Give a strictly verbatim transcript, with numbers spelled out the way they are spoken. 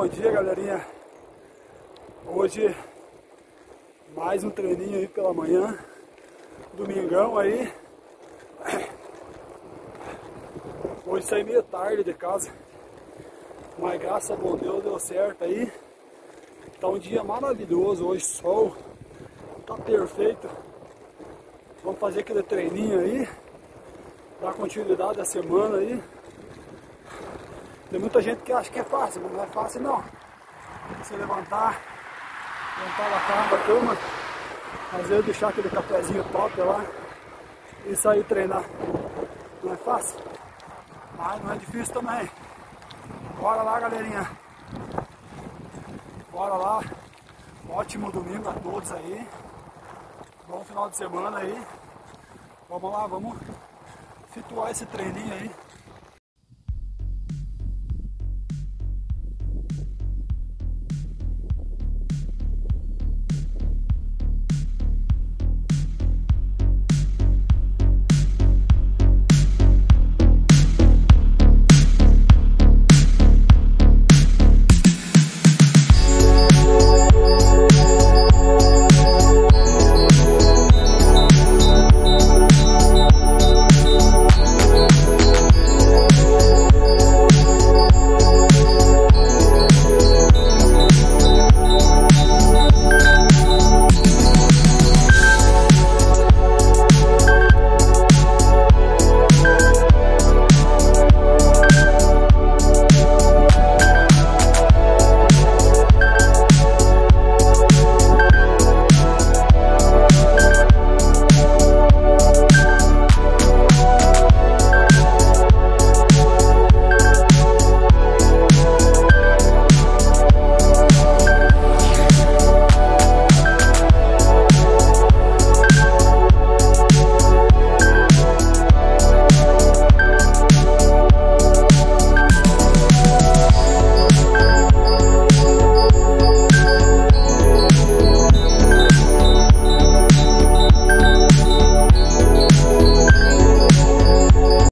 bom dia, galerinha. Hoje mais um treininho aí pela manhã, domingão aí. Hoje saí meio tarde de casa, mas graças a bom Deus deu certo aí. Tá um dia maravilhoso hoje, sol tá perfeito. Vamos fazer aquele treininho aí, dar continuidade à semana aí. Tem muita gente que acha que é fácil, mas não é fácil não. Você levantar, levantar da cama da cama, às vezes deixar aquele cafezinho top lá e sair treinar. Não é fácil, mas não é difícil também. Bora lá, galerinha. Bora lá. Ótimo domingo a todos aí. Bom final de semana aí. Vamos lá, vamos situar esse treininho aí.